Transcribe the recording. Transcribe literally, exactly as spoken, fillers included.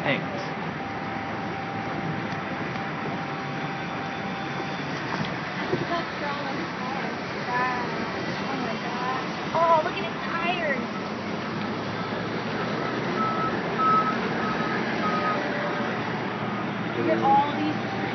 tanks. Oh, look at his tires. Look at all these